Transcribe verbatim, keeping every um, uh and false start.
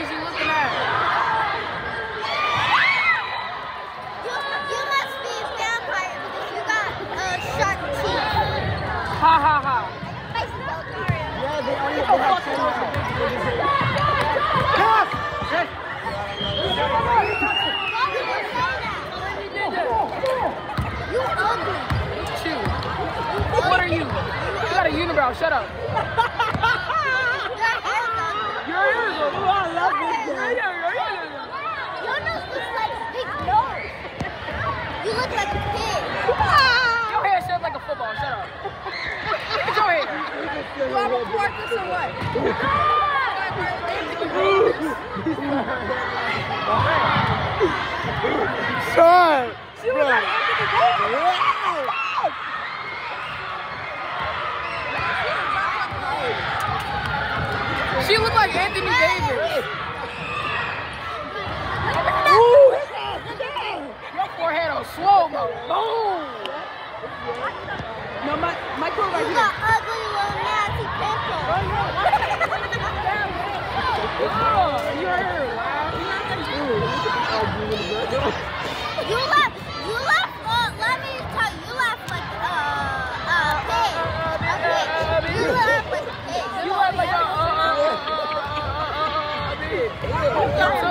is you looking at? You, you must be a vampire because you got uh, sharp teeth. Ha ha ha. Yeah, they only have You ugly. Two. What are you? You got a unibrow. Shut up. Your hair is ugly. Oh, I love this guy. Your nose looks like a big nose. You look like a pig. Your hair shaped like a football. Shut up. Look at your hair. You have a porpoise or what? Son! She was like Anthony Davis. She looked like Anthony Davis. Ooh. Your forehead on slow-mo. Boom. No, my, my girl right You here. got ugly little nasty pimples. Oh, you heard her laugh. You laugh, you laugh, uh, let me tell you, you laugh like uh, a pig. A pig. You laugh like a pig. You laugh like a, uh, uh, uh, uh, uh, uh, uh, uh, uh, uh, uh, uh, uh, uh, uh,